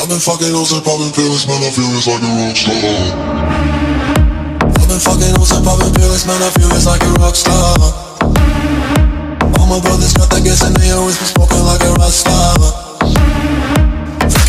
I've been fucking hoes and popping pills, man, I feel it's like a rock star. I've been fucking hoes and popping pills, man, I feel it's like a rock star. All my brothers got that gas and they always been smoking